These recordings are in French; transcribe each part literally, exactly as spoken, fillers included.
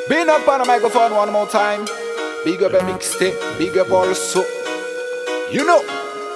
Been up on the microphone one more time. Big up a mixtape, big up also. You know.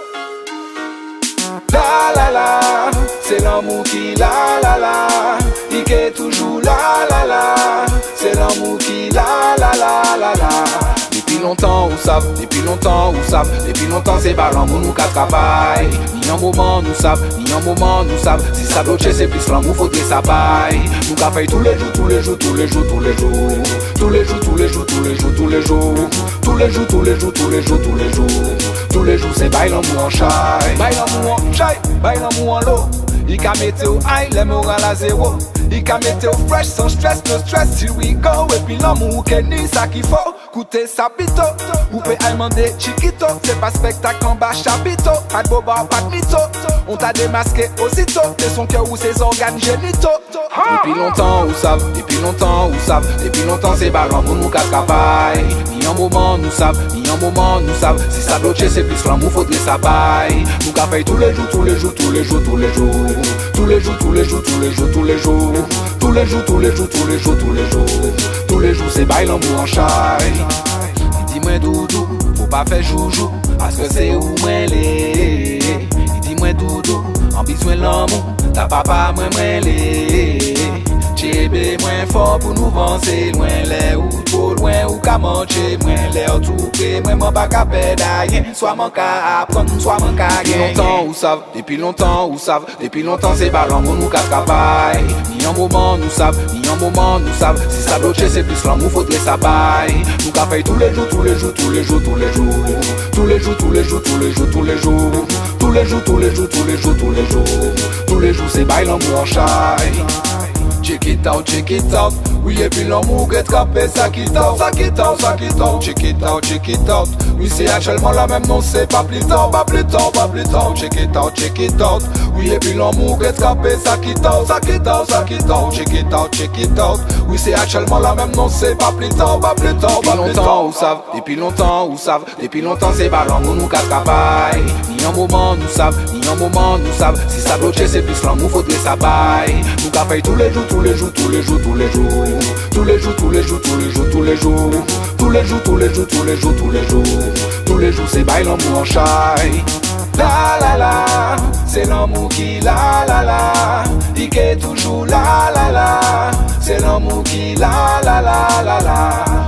La la la, c'est l'amour qui la la la. Il est toujours la la la. C'est l'amour qui la la la la la. Depuis longtemps, vous savez, depuis longtemps, vous savez, depuis longtemps, c'est pas l'amour nous qui travaille. Ni un moment, nous savons, ni un moment, nous savons. Si ça bloque, c'est plus l'amour, faudrait ça paille. Nous qu'a fait tous les jours, tous les jours, tous les jours, tous les jours. Tous les jours, tous les jours, tous les jours, tous les jours. Tous les jours, tous les jours, tous les jours, tous les jours. Tous les jours, c'est bail l'amour en chai. Bail l'amour en chai, bail l'amour en l'eau. Il ka mette au high, les morales à zéro. Il ka mette au fresh, sans stress, no stress, here we go. Et puis l'amour qu'est ni ça qu'il faut. Coûter sa pito, ou peut demander chiquito. C'est pas spectacle en bas chapito. Pas de boba, pas de mytho. On t'a démasqué aussitôt. C'est son cœur ou ses organes génitaux. Depuis longtemps, vous savez, depuis longtemps, vous savez. Depuis longtemps, c'est pas l'amour nous qu'a travail. Ni un moment, nous savons, ni un moment, nous savons. Si ça bloque, c'est plus l'amour, faudrait ça baille. Nous qu'a fait tous les jours, tous les jours, tous les jours, tous les jours. Tous les jours, tous les jours, tous les jours, tous les jours. Tous les jours, tous les jours, tous les jours, tous les jours. Tous les jours, c'est bail l'amour en chai. Dis-moi doudou, faut pas faire joujou. Parce que c'est où moi les. Dis-moi doudou, en besoin l'amour. Ta papa, moi, moi les. Chébé, moins fort pour nous avancer. Loin les ou trop loin ou qu'à manger. Moins l'air tout près, moi, moi, pas qu'à perdre rien. Soit mon cas apprendre, soit mon cas gagner. Depuis longtemps, vous savez, depuis longtemps, vous savez. Depuis longtemps, c'est pas l'amour nous qu'a travail. Ni un moment, nous savons, ni un moment, nous savons. Si ça bloque, c'est plus l'amour, faudrait ça baille. Nous qu'a fait tous les jours, tous les jours, tous les jours, tous les jours. Tous les jours, tous les jours, tous les jours, tous les jours. Tous les jours, tous les jours, tous les jours, tous les jours. Tous les jours, c'est bail l'amour en chai. Check it out, check it out. Oui, et puis l'amour get capé, ça quitte out, ça quitte out, ça quitte out. Check it out, check it out. Oui, c'est actuellement la même, non, c'est pas plus tard, pas plus tard, pas plus tard. Check it out, check it out. Oui, et puis l'amour get capé, ça quitte out, ça quitte out, ça quitte out. Check it out, check it out. Oui, c'est actuellement la même, non, c'est pas plus tard, pas plus tard, pas plus tard. Vous savez, depuis longtemps, vous savez, depuis longtemps, c'est pas l'amour nous qu'a travail. Ni un moment, nous savons, ni un moment, nous savons. Si ça bloque, c'est plus l'amour, faudrait ça baille. Nous qu'a fait tous les jours, tous les jours, tous les jours, tous les jours. Tous les jours, tous les jours, tous les jours, tous les jours. Tous les jours, tous les jours, tous les jours, tous les jours. Tous les jours, c'est bail l'amour en chai. La la la, c'est l'amour qui la la la. Il est toujours la la la. C'est l'amour qui la la la la la.